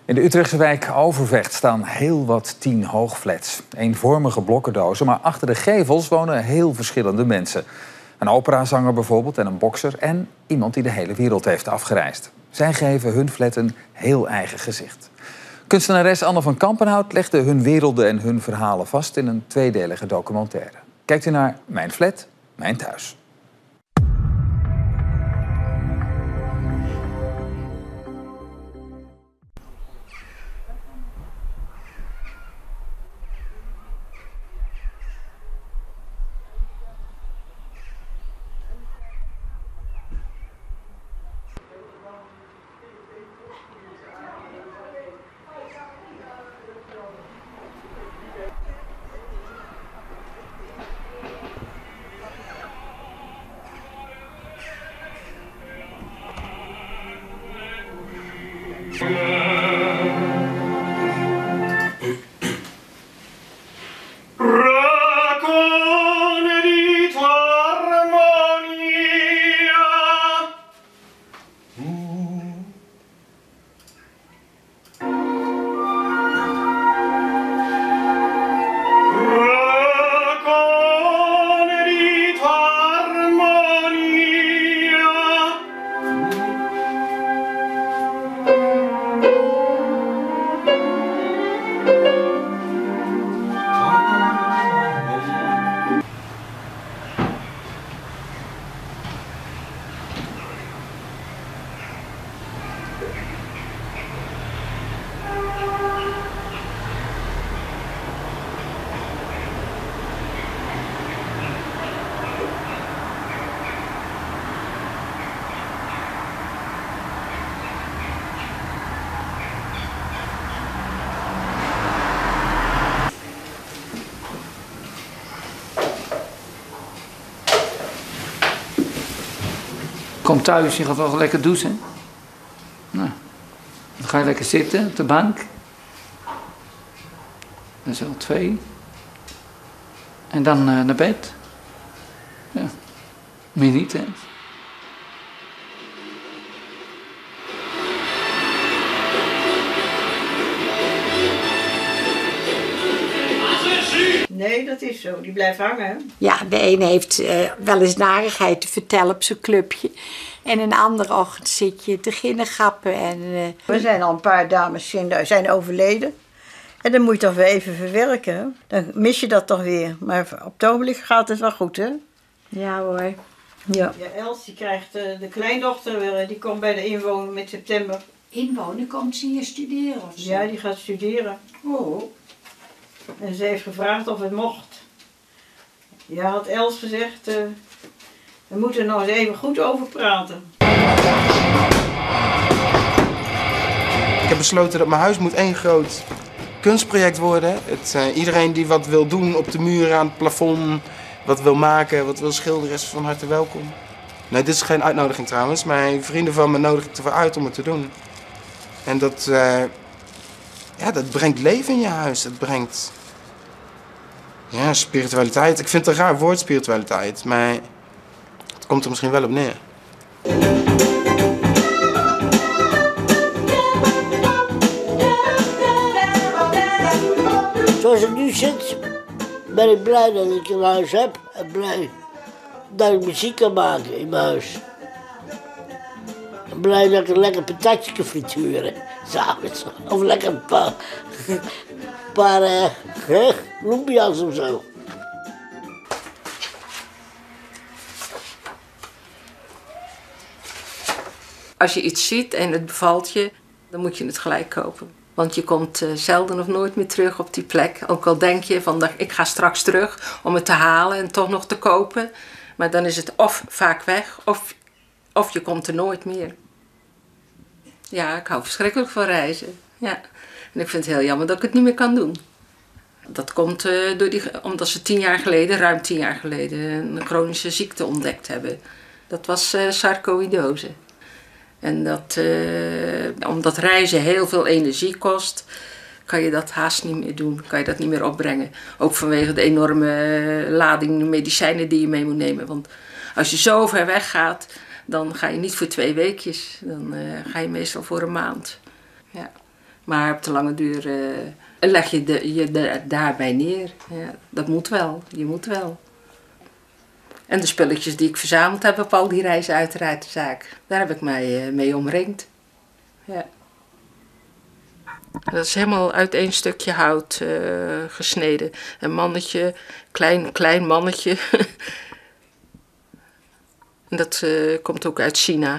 In de Utrechtse wijk Overvecht staan heel wat 10 hoogflats. Eenvormige blokkendozen, maar achter de gevels wonen heel verschillende mensen. Een operazanger bijvoorbeeld en een bokser en iemand die de hele wereld heeft afgereisd. Zij geven hun flat een heel eigen gezicht. Kunstenares Anne van Kampenhout legde hun werelden en hun verhalen vast in een tweedelige documentaire. Kijkt u naar Mijn Flat, Mijn Thuis. Kom thuis, je gaat wel lekker douchen. Nou, dan ga je lekker zitten op de bank. Dan zo 2. En dan naar bed. Ja, meer niet, hè. Nee, dat is zo. Die blijft hangen. Ja, de ene heeft wel eens narigheid te vertellen op zijn clubje. En een andere ochtend zit je te ginnegappen. Er zijn al een paar dames zijn overleden. En dan moet je toch weer even verwerken. Dan mis je dat toch weer. Maar op het ogenblik gaat het wel goed, hè? Ja hoor. Ja. Ja, Els die krijgt de kleindochter weer. Die komt bij de inwoner met september. Inwoner komt ze hier studeren of zo? Ja, die gaat studeren. Oh. En ze heeft gevraagd of het mocht. Ja, had Els gezegd, we moeten er nog eens even goed over praten. Ik heb besloten dat mijn huis moet één groot kunstproject worden. Iedereen die wat wil doen op de muren, aan het plafond, wat wil maken, wat wil schilderen, is van harte welkom. Nee, dit is geen uitnodiging trouwens. Mijn vrienden van me nodig ik ervoor uit om het te doen. En dat brengt leven in je huis. Het brengt spiritualiteit. Ik vind het een raar woord, spiritualiteit, maar het komt er misschien wel op neer. Zoals het nu zit, ben ik blij dat ik een huis heb en blij dat ik muziek kan maken in mijn huis. En blij dat ik een lekker patatje kan frituren, s'avonds. Of lekker een paar lumpia's of zo. Als je iets ziet en het bevalt je, dan moet je het gelijk kopen. Want je komt zelden of nooit meer terug op die plek. Ook al denk je van, ik ga straks terug om het te halen en toch nog te kopen. Maar dan is het of vaak weg, of je komt er nooit meer. Ja, ik hou verschrikkelijk van reizen. Ja. En ik vind het heel jammer dat ik het niet meer kan doen. Dat komt omdat ze ruim 10 jaar geleden, een chronische ziekte ontdekt hebben. Dat was sarcoïdose. En omdat reizen heel veel energie kost, kan je dat haast niet meer doen. Kan je dat niet meer opbrengen. Ook vanwege de enorme lading medicijnen die je mee moet nemen. Want als je zo ver weg gaat, dan ga je niet voor 2 weekjes. Dan ga je meestal voor een maand. Ja. Maar op de lange duur leg je je daarbij neer. Ja, dat moet wel, je moet wel. En de spulletjes die ik verzameld heb op al die reizen uiteraard de zaak. Daar heb ik mij mee omringd. Ja. Dat is helemaal uit één stukje hout gesneden. Een mannetje, klein mannetje. En dat komt ook uit China.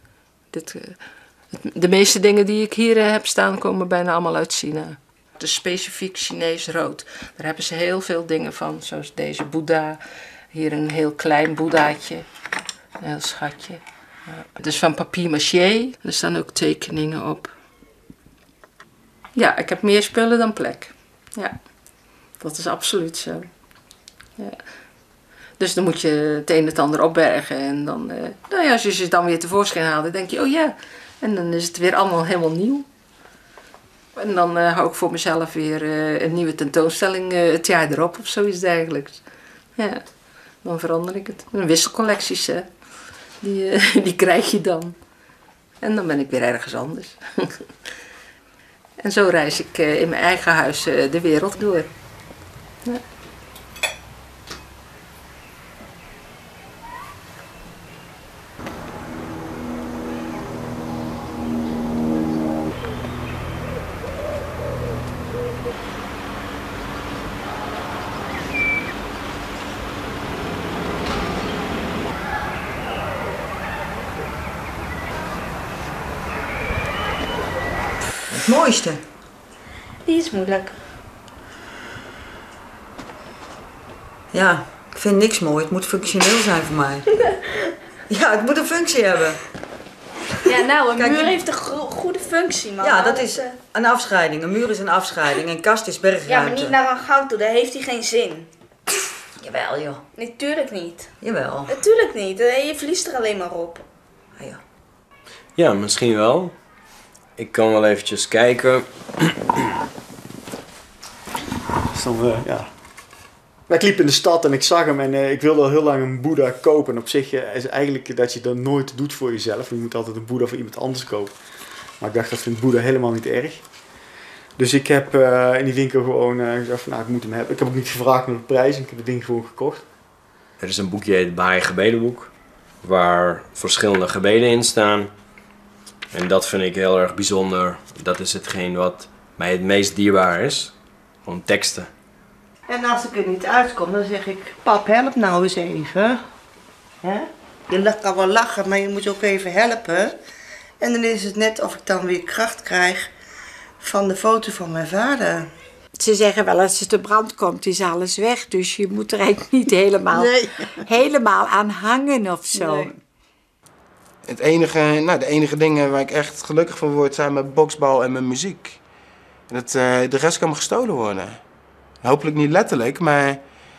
De meeste dingen die ik hier heb staan komen bijna allemaal uit China. Het is specifiek Chinees rood. Daar hebben ze heel veel dingen van, zoals deze Boeddha. Hier een heel klein boeddhaatje. Een heel schatje. Het is van papier-maché. Er staan ook tekeningen op. Ja, ik heb meer spullen dan plek. Ja, dat is absoluut zo. Ja. Dus dan moet je het een en het ander opbergen. En dan, nou ja, als je ze dan weer tevoorschijn haalt, dan denk je, oh ja. En dan is het weer allemaal helemaal nieuw. En dan hou ik voor mezelf weer een nieuwe tentoonstelling het jaar erop of zoiets dergelijks. Ja, dan verander ik het. Een wisselcollecties, hè. Die krijg je dan. En dan ben ik weer ergens anders. En zo reis ik in mijn eigen huis de wereld door. Ja. Het mooiste? Die is moeilijk. Ja, ik vind niks mooi. Het moet functioneel zijn voor mij. Ja, het moet een functie hebben. Ja, nou, een Kijk, muur heeft een goede functie, man. Ja, dat is een afscheiding. Een muur is een afscheiding. Een kast is bergruimte. Ja, maar niet naar een gang toe. Daar heeft hij geen zin. Jawel, joh. Natuurlijk niet. Jawel. Natuurlijk niet. Je verliest er alleen maar op. Ah, ja. Ja, misschien wel. Ik kan wel eventjes kijken. Dus dan, ja. Ik liep in de stad en ik zag hem en ik wilde al heel lang een Boeddha kopen. En op zich is eigenlijk dat je dat nooit doet voor jezelf. Je moet altijd een Boeddha voor iemand anders kopen. Maar ik dacht, dat vindt Boeddha helemaal niet erg. Dus ik heb in die winkel gewoon gezegd van, nou, ik moet hem hebben. Ik heb ook niet gevraagd naar de prijs en ik heb het ding gewoon gekocht. Er is een boekje, het Bahá'í gebedenboek, waar verschillende gebeden in staan. En dat vind ik heel erg bijzonder. Dat is hetgeen wat mij het meest dierbaar is. Gewoon teksten. En als ik er niet uitkom, dan zeg ik, pap, help nou eens even. Hè? Je kan wel lachen, maar je moet ook even helpen. En dan is het net of ik dan weer kracht krijg van de foto van mijn vader. Ze zeggen wel, als het de brand komt, is alles weg. Dus je moet er eigenlijk niet helemaal aan hangen of zo. Nee. De enige dingen waar ik echt gelukkig van word zijn mijn boksbal en mijn muziek. De rest kan me gestolen worden. Hopelijk niet letterlijk, maar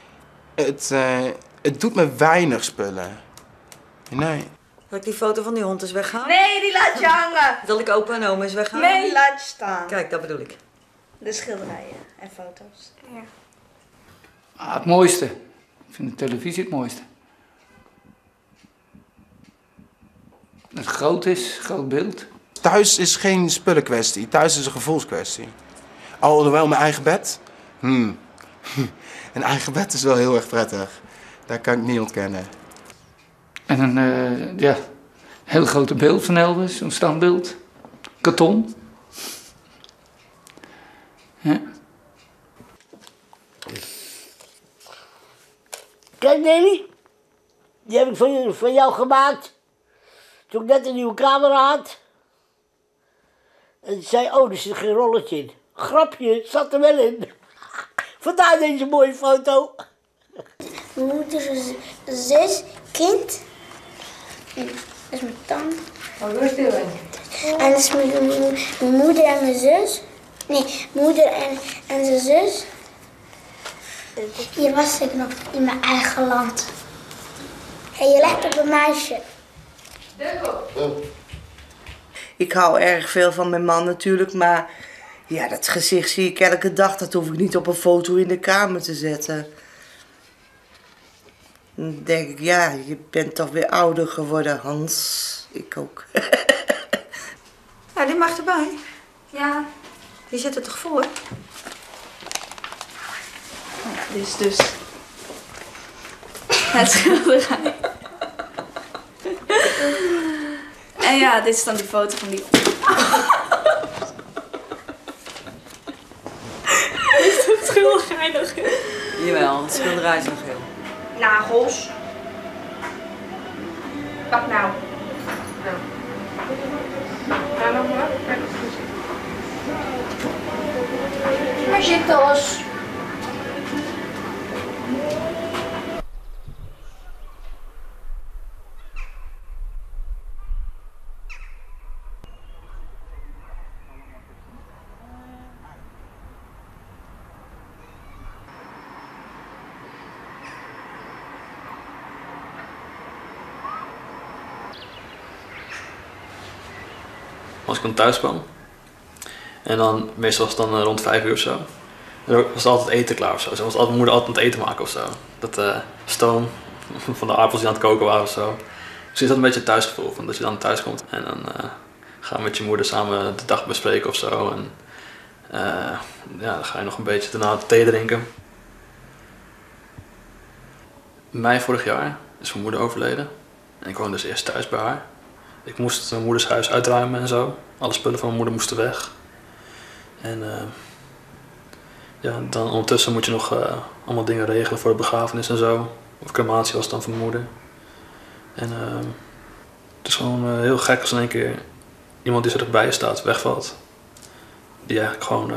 het doet me weinig spullen. Nee. Zal ik die foto van die hond eens weghalen? Nee, die laat je hangen. Zal ik opa en oma eens weghalen? Nee, die laat je staan. Kijk, dat bedoel ik. De schilderijen en foto's. Ja. Ah, het mooiste. Ik vind de televisie het mooiste. Dat het groot is, groot beeld. Thuis is geen spullenkwestie. Thuis is een gevoelskwestie. Alhoewel mijn eigen bed. Een eigen bed is wel heel erg prettig. Dat kan ik niet ontkennen. En een heel grote beeld van Elvis, zo'n standbeeld. Karton. Ja. Kijk, Nelly. Die heb ik van jou gemaakt. Toen ik net een nieuwe camera had. En die zei, oh, er zit geen rolletje in. Grapje, zat er wel in. Vandaar deze mooie foto. Moeder, zus, kind. Dat is mijn tante. Oh, rustig. En dat is mijn moeder en mijn zus. Nee, moeder en zijn zus. Hier was ik nog in mijn eigen land. En je lijkt op een meisje. Ik hou erg veel van mijn man natuurlijk, maar ja, dat gezicht zie ik elke dag. Dat hoef ik niet op een foto in de kamer te zetten. Dan denk ik, ja, je bent toch weer ouder geworden, Hans. Ik ook. Ja, die mag erbij. Ja, Die zit er toch voor? Dit is dus het schilderij. En ja, dit is dan die foto van die... Is het schilderij nog heel? Jawel, het schilderij is nog heel. Nagels. Pak nou. Waar zit alles? Als ik dan thuis kwam. En dan, meestal was het dan rond 5 uur of zo. En dan was altijd eten klaar of zo. Ze was altijd, mijn moeder altijd aan het eten maken of zo. Dat stoom van de aardappels die aan het koken waren of zo. Dus is dat een beetje het thuisgevoel, van dat je dan thuis komt. En dan ga je met je moeder samen de dag bespreken of zo. En ja, dan ga je nog een beetje daarna thee drinken. Mei vorig jaar is mijn moeder overleden. En ik woonde dus eerst thuis bij haar. Ik moest mijn moeders huis uitruimen en zo. Alle spullen van mijn moeder moesten weg. En ja, dan ondertussen moet je nog allemaal dingen regelen voor de begrafenis en zo. Of crematie was het dan van mijn moeder. En het is gewoon heel gek als in één keer iemand die zo dichtbij je staat wegvalt. Die eigenlijk gewoon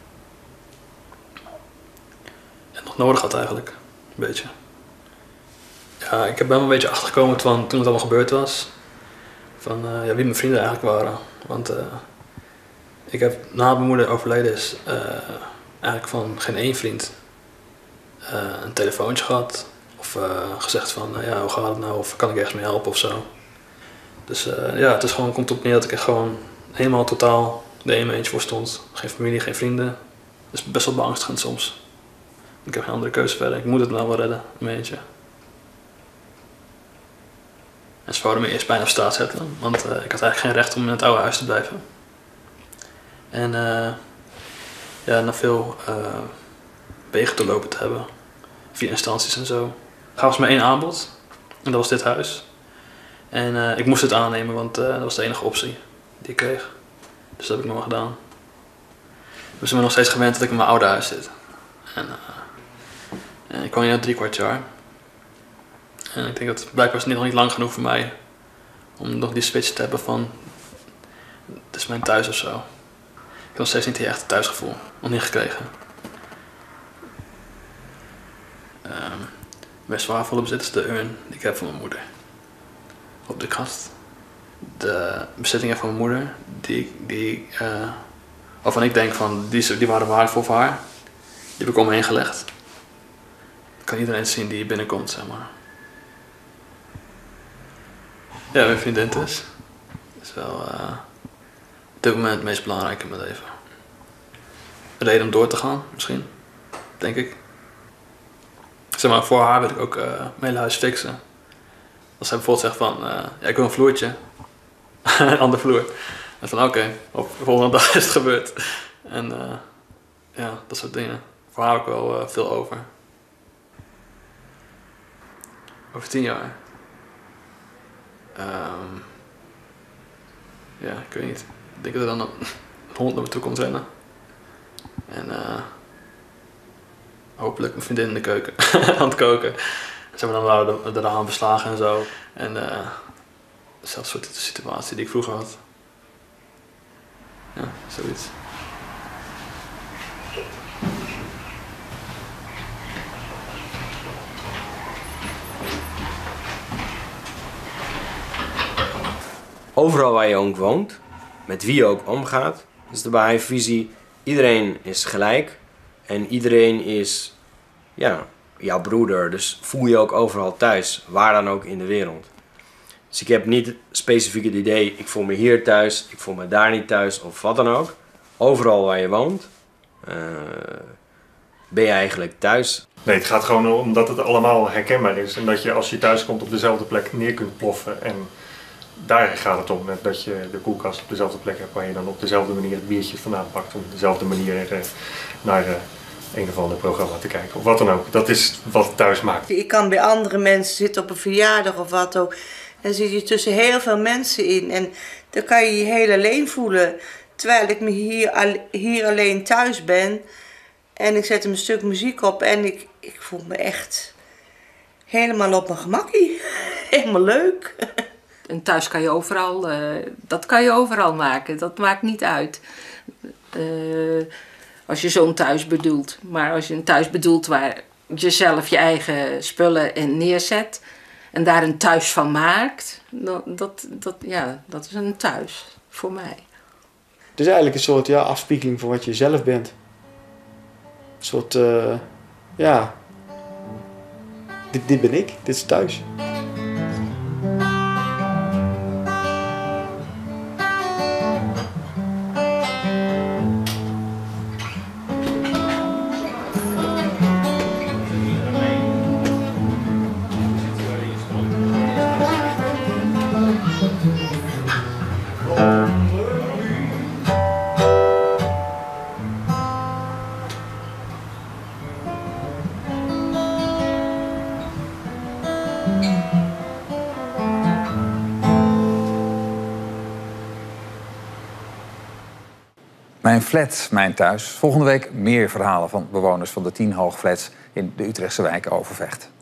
het nog nodig had eigenlijk. Een beetje. Ja, ik ben wel een beetje achtergekomen toen het allemaal gebeurd was. Van ja, wie mijn vrienden eigenlijk waren. Want ik heb na mijn moeder overleden is eigenlijk van geen één vriend een telefoontje gehad. Of gezegd van ja, hoe gaat het nou? Of kan ik ergens mee helpen of zo. Dus ja, het is gewoon, komt op neer dat ik echt gewoon helemaal totaal er in mijn eentje voor stond. Geen familie, geen vrienden. Dat is best wel beangstigend soms. Ik heb geen andere keuze verder. Ik moet het nou wel redden, in mijn eentje. En ze wouden me eerst bijna op straat zetten, want ik had eigenlijk geen recht om in het oude huis te blijven. En ja, na veel wegen te lopen te hebben, via instanties en zo, gaven ze me 1 aanbod. En dat was dit huis. En ik moest het aannemen, want dat was de enige optie die ik kreeg. Dus dat heb ik nog maar gedaan. Dus ik ben nog steeds gewend dat ik in mijn oude huis zit. En ik woon hier 3/4 jaar. En ik denk dat blijkbaar is het nog niet lang genoeg voor mij om nog die switch te hebben van het is mijn thuis of zo. Ik heb nog steeds niet die echte thuisgevoel nog niet gekregen. Mijn zwaarvolle bezit is de urn die ik heb van mijn moeder. Op de kast. De bezittingen van mijn moeder, waarvan ik denk van die waren waardevol voor haar, die heb ik om me heen gelegd. Dat kan iedereen zien die binnenkomt, zeg maar. Ja, mijn vriendin dus. Dat is wel op dit moment het meest belangrijke in mijn leven. Een reden om door te gaan, misschien. Denk ik. Zeg maar, voor haar wil ik ook mijn hele huis fixen. Als zij bijvoorbeeld zegt van, ja, ik wil een vloertje. Een andere vloer. En van oké, op de volgende dag is het gebeurd. En ja, dat soort dingen. Voor haar heb ik wel veel over. Over 10 jaar. Ja, ik weet niet. Ik denk dat er dan een hond naar me toe komt rennen. En hopelijk mijn vriendin in de keuken aan het koken. Ze hebben dan de raam beslagen en zo. En dezelfde soort situatie die ik vroeger had. Ja, zoiets. Overal waar je ook woont, met wie je ook omgaat, is de Bahá'í-visie: iedereen is gelijk en iedereen is ja, jouw broeder. Dus voel je ook overal thuis, waar dan ook in de wereld. Dus ik heb niet specifiek het idee, ik voel me hier thuis, ik voel me daar niet thuis of wat dan ook. Overal waar je woont, ben je eigenlijk thuis. Nee, het gaat gewoon om dat het allemaal herkenbaar is en dat je als je thuis komt op dezelfde plek neer kunt ploffen en daar gaat het om, dat je de koelkast op dezelfde plek hebt waar je dan op dezelfde manier het biertje vandaan pakt. Om op dezelfde manier naar een of ander programma te kijken. Of wat dan ook. Dat is wat het thuis maakt. Je kan bij andere mensen zitten op een verjaardag of wat ook. En zit je tussen heel veel mensen in. En dan kan je je heel alleen voelen. Terwijl ik me hier alleen thuis ben. En ik zet een stuk muziek op. En ik voel me echt helemaal op mijn gemakkie. Helemaal leuk. En thuis kan je overal, dat kan je overal maken. Dat maakt niet uit. Als je zo'n thuis bedoelt. Maar als je een thuis bedoelt waar je zelf je eigen spullen in neerzet. En daar een thuis van maakt. Dat is een thuis voor mij. Het is eigenlijk een soort afspiegeling van wat je zelf bent. Een soort, dit ben ik, dit is thuis. Mijn flat, mijn thuis. Volgende week meer verhalen van bewoners van de 10 hoogflats in de Utrechtse wijk Overvecht.